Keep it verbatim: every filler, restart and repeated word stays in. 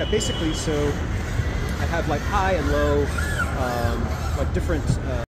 basically, so I have like high and low, um, like different. Uh,